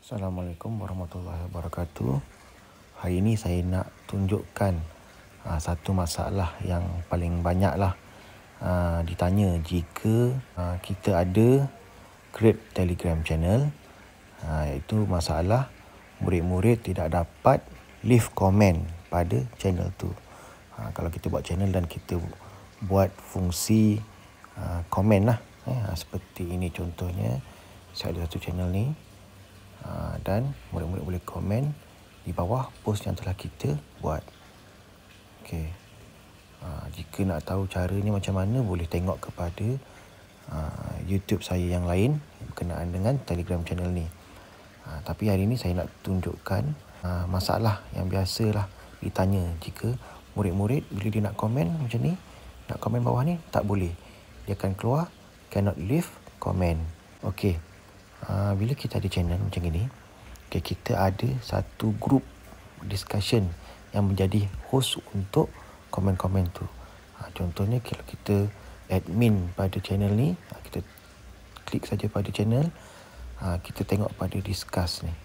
Assalamualaikum warahmatullahi wabarakatuh. Hari ini saya nak tunjukkan satu masalah yang paling banyaklah ditanya jika kita ada create Telegram channel, iaitu masalah murid-murid tidak dapat leave comment pada channel tu. Kalau kita buat channel dan kita buat fungsi komen lah, seperti ini contohnya. Saya ada satu channel ni, dan murid-murid boleh komen di bawah post yang telah kita buat. Okey. Jika nak tahu caranya macam mana, boleh tengok kepada YouTube saya yang lain berkenaan dengan Telegram channel ni. Tapi hari ini saya nak tunjukkan masalah yang biasalah ditanya jika murid-murid bila dia nak komen macam ni, nak komen bawah ni, tak boleh. Dia akan keluar cannot leave comment. Okey. Bila kita ada channel macam ini, okay, kita ada satu group discussion yang menjadi host untuk komen-komen tu. Contohnya kalau kita admin pada channel ni, kita klik saja pada channel, kita tengok pada discuss ni.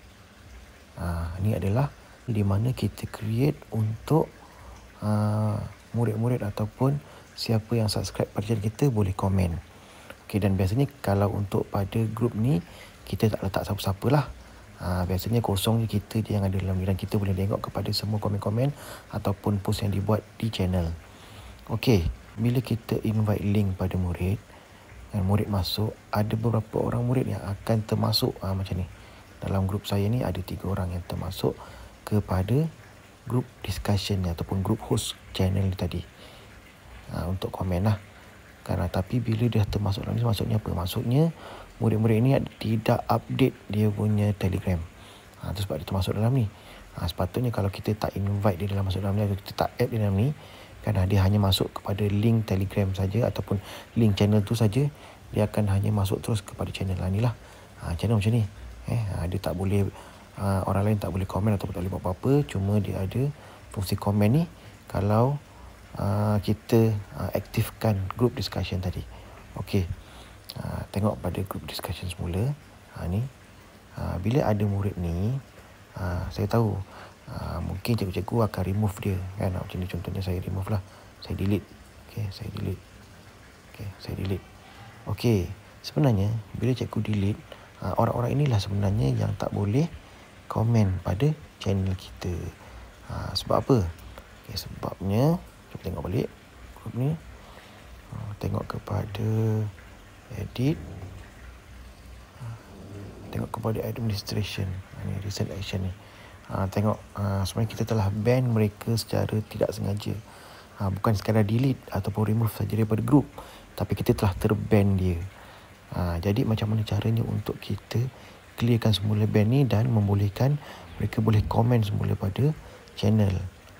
Ni adalah di mana kita create untuk murid-murid ataupun siapa yang subscribe pada channel kita boleh komen. Okay, dan biasanya kalau untuk pada grup ni kita tak letak siapa-siapa lah. Biasanya kosong je, kita je yang ada dalam ni, dan kita boleh tengok kepada semua komen-komen ataupun post yang dibuat di channel. Okey, bila kita invite link pada murid dan murid masuk, ada beberapa orang murid yang akan termasuk macam ni. Dalam grup saya ni ada 3 orang yang termasuk kepada grup discussion ni ataupun grup host channel ni tadi, untuk komen lah. Tapi bila dia termasuk dalam ni, maksudnya apa? Maksudnya murid-murid ini tidak update dia punya Telegram. Itu sebab dia termasuk dalam ni. Sepatutnya kalau kita tak invite dia dalam masuk dalam ni, atau kita tak add dia dalam ni, kan dia hanya masuk kepada link Telegram saja ataupun link channel tu saja, dia akan hanya masuk terus kepada channel ni lah. Channel macam ni. Dia tak boleh, orang lain tak boleh komen ataupun tak boleh buat apa-apa. Cuma dia ada fungsi komen ni kalau kita aktifkan group discussion tadi. Okey. Tengok pada group discussion semula. Ni. Bila ada murid ni, saya tahu mungkin cikgu-cikgu akan remove dia, kan? Macam ni contohnya, saya remove lah. Saya delete. Okey, saya delete. Okey, saya delete. Okey, sebenarnya bila cikgu delete, orang-orang inilah sebenarnya yang tak boleh komen pada channel kita. Sebab apa? Okay, sebabnya kita tengok balik grup ni. Tengok kepada edit. Tengok kepada administration. Ni recent action ni. Tengok sebenarnya kita telah ban mereka secara tidak sengaja. Bukan sekadar delete ataupun remove saja daripada grup, tapi kita telah terban dia. Jadi macam mana caranya untuk kita clearkan semula ban ni dan membolehkan mereka boleh komen semula pada channel.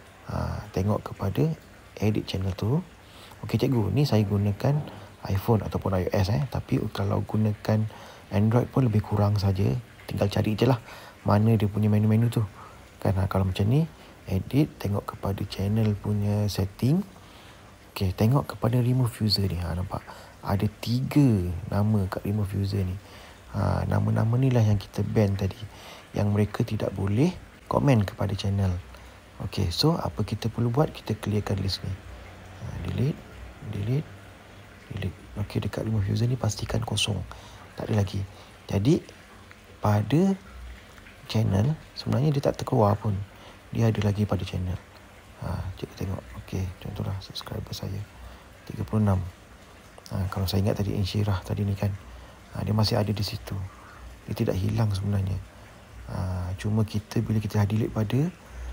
Tengok kepada edit channel tu. Okey cikgu, ni saya gunakan iPhone ataupun iOS, tapi kalau gunakan Android pun lebih kurang saja. Tinggal cari je lah mana dia punya menu-menu tu, kan? Kalau macam ni, edit, tengok kepada channel punya setting. Okey, tengok kepada remove user ni. Nampak ada 3 nama kat remove user ni. Nama-nama ni lah yang kita ban tadi, yang mereka tidak boleh komen kepada channel. Okey, so apa kita perlu buat? Kita clearkan list ni. Delete, delete, delete. Okey, dekat remove user ni pastikan kosong, tak ada lagi. Jadi pada channel sebenarnya dia tak terkeluar pun, dia ada lagi pada channel. Cikgu tengok. Okey, contohlah subscriber saya 36. Kalau saya ingat tadi Insyirah tadi ni kan, dia masih ada di situ. Dia tidak hilang sebenarnya. Cuma kita bila kita delete pada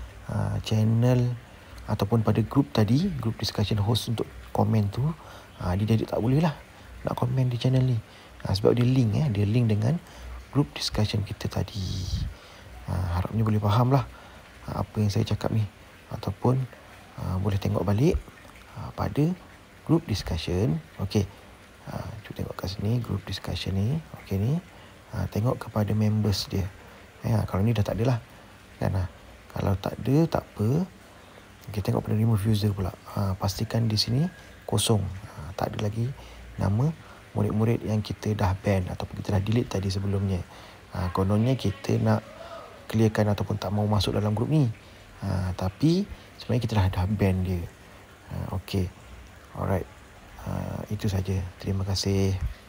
channel ataupun pada group tadi, group discussion host untuk komen tu, dia jadi tak boleh lah nak komen di channel ni. Sebab dia link dia link dengan group discussion kita tadi. Harapnya boleh faham lah apa yang saya cakap ni, ataupun boleh tengok balik pada group discussion. Okey, cuba tengok kat sini group discussion ni. Okey ni, tengok kepada members dia. Kalau ni dah tak ada lah, kan? Kalau tak ada, tak apa. Okay, tengok pada remove user pula. Pastikan di sini kosong. Tak ada lagi nama murid-murid yang kita dah ban ataupun kita dah delete tadi sebelumnya. Kononnya kita nak clearkan ataupun tak mau masuk dalam grup ni. Tapi sebenarnya kita dah ban dia. Okey. Alright. Itu saja. Terima kasih.